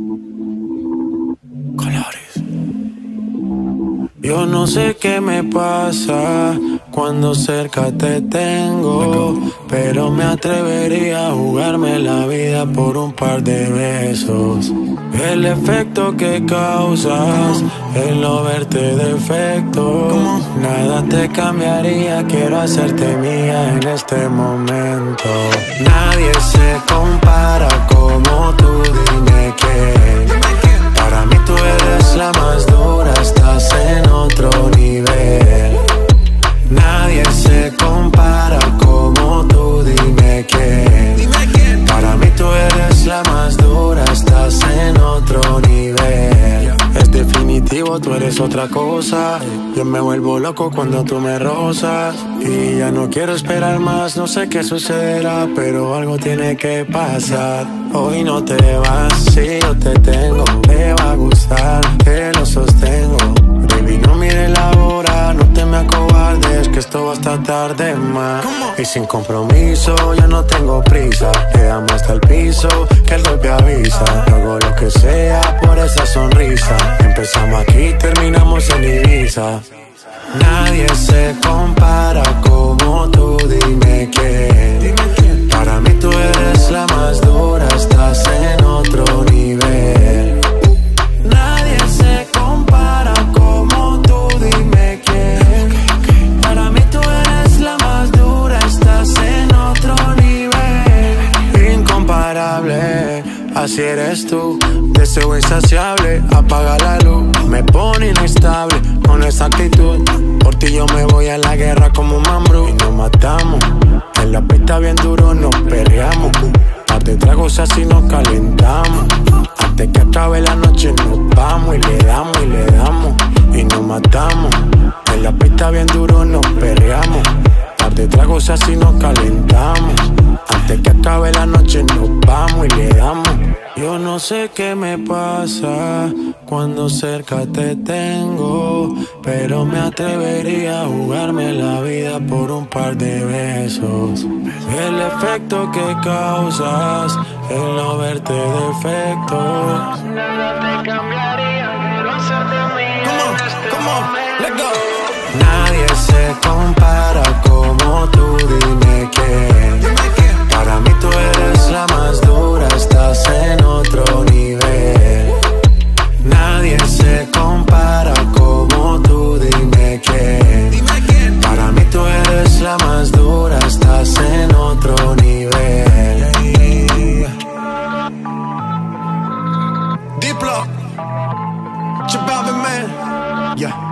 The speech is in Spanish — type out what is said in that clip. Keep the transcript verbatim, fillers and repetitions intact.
Colores. Yo no sé qué me pasa cuando cerca te tengo, pero me atrevería a jugarme la vida por un par de besos. El efecto que causas, el no verte defecto, nada te cambiaría, quiero hacerte mía en este momento. Nadie se compara como tú, dime quién. Para mí tú eres la más dura, estás en otro nivel. Nadie se compara como tú, dime quién. Para mí tú eres la más dura, estás en otro nivel. Es definitivo, tú eres otra cosa. Yo me vuelvo loco cuando tú me rozas. Y ya no quiero esperar más, no sé qué sucederá, pero algo tiene que pasar. Hoy no te vas, si yo te tengo, te va a gustar, te lo sostengo. Baby, no mires la hora, no te me acobardes, que esto va hasta tarde más. Y sin compromiso, yo no tengo prisa. Le damos hasta el piso, que el golpe avisa. Hago lo que sea por esa sonrisa. Empezamos aquí, terminamos en Ibiza. Nadie se compara como tú, dime quién. Para mí tú eres la más dura, estás en otro nivel. Nadie se compara como tú, dime quién. Para mí tú eres la más dura, estás en otro nivel. Incomparable, así eres tú. Deseo insaciable, apaga la luz. Me pone inestable con esa actitud. Por ti yo me voy a la guerra como un mambrú. Y nos matamos, en la pista bien duro nos perreamos. Par de tragos así nos calentamos. Antes que acabe la noche nos vamos y le damos y le damos. Y nos matamos, en la pista bien duro nos perreamos. Par de tragos así nos calentamos. Antes que acabe la noche nos vamos y le damos. Yo no sé qué me pasa cuando cerca te tengo, pero me atrevería a jugarme la vida por un par de besos. El efecto que causas, el no verte defecto, nada te cambiaría, quiero hacerte mía en este momento. Let's go. Nadie se compara como tú, dime quién. Para mí tú eres la más dura, estás en otro nivel. Nadie se compara como tú, dime quién. Para mí tú eres la más dura, estás en otro nivel. Diplo, Chibabe Man, yeah.